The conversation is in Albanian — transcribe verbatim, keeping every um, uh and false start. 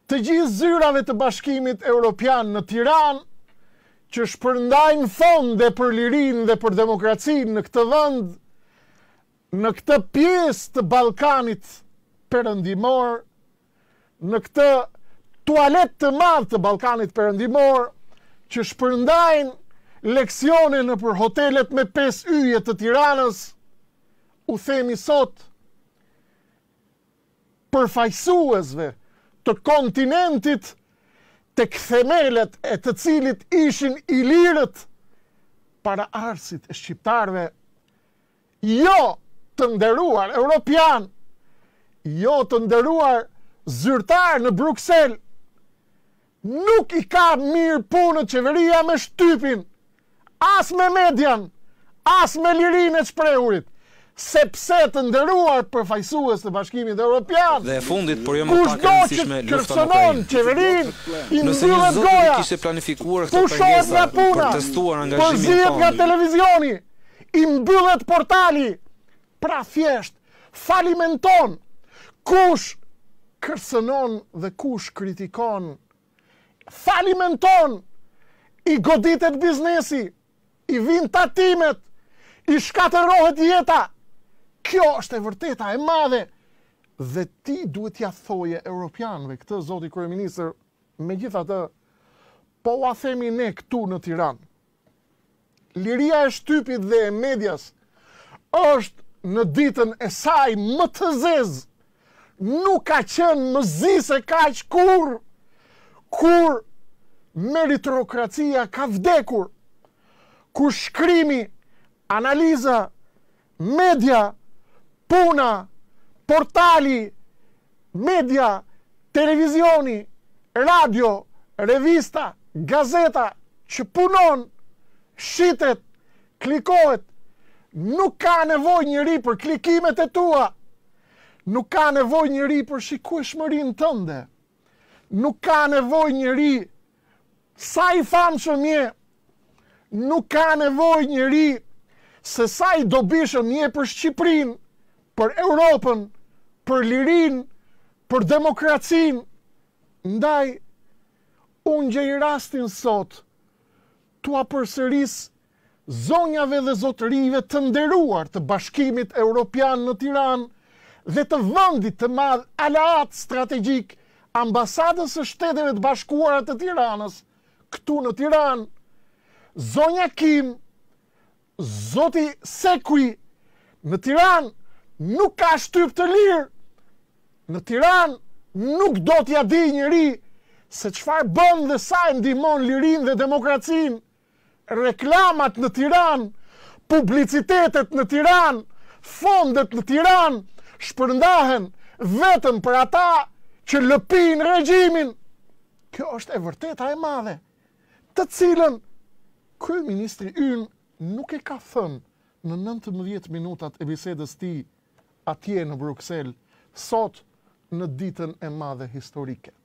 të gjithë zyrave të Bashkimit Evropian në Tiranë që shpërndajnë fonde për lirinë dhe për demokracinë në këtë vend, në këtë pjesë të Ballkanit perëndimor, në këtë tualet të madh të Ballkanit perëndimor, që shpërndajnë leksione në për hotelet me pesë yje të Tiranës, u themi sot përfaqësuesve të kontinentit tek themelet e të cilit ishin ilirët para arsit e shqiptarëve, jo të nderuar europian, jo të nderuar zyrtar në Bruksel, nuk i ka mirë punët qeveria me shtypin, as me median, as me lirinë e shprehurit, sepse të nderuar përfaqësues të Bashkimit Evropian. Dhe e fundit, por jo më pak e rëndësishme, lufta në Ukrainë. Qeverinë, i Nëse një mbyllet zot goja, kishte planifikuar këto pushohet nga pengesa puna, për testuar angazhimin përzihet nga tonë. televizioni, i mbyllet portali, pra thjesht falimenton. Kush kërcënon dhe kush kritikon, falimenton, i goditet biznesi, i vin tatimet, i shkatërohet jeta. Kjo është e vërteta e madhe. Dhe ti duhet t'ja thoje europianëve, këtë zoti kryeministër, megjithatë, po ua themi ne këtu në Tiranë. Liria e shtypit dhe e medias është në ditën e saj më të zezë. Nuk ka qenë më zise kaq kur, kur meritokracia ka vdekur, kur shkrimi, analiza, media, puna, portali, media, televizioni, radio, revista, gazeta, që punon, shitet, klikohet, nuk ka nevojë njëri për klikimet e tua, nuk ka nevojë njëri për shikueshmërinë tënde, nuk ka nevojë njëri sa i famshëm je, nuk ka nevojë njëri se sa i dobishëm je për Shqipërinë, për Europën, për lirinë, për demokracinë. Ndaj, unë gjej rastin sot, tua përsëris zonjave dhe zotërive të nderuar të Bashkimit Evropian në Tiranë dhe të vendit të madh aleat strategjik ambasadës së Shteteve të Bashkuara të Tiranës, këtu në Tiranë, zonja Kim, zoti Sekui, në Tiranë nuk ka shtyp të lirë, në Tiranë nuk do t'ja di njëri se çfarë bën dhe sa e ndihmon lirinë dhe demokracinë. Reklamat në Tiranë, publicitetet në Tiranë, fondet në Tiranë shpërndahen vetëm për ata që lëpin regjimin. Kjo është e vërteta e madhe, të cilën kryeministri ynë nuk e ka thënë në nëntëmbëdhjetë minutat e bisedës tij atje në Bruksel, sot në ditën e madhe historike.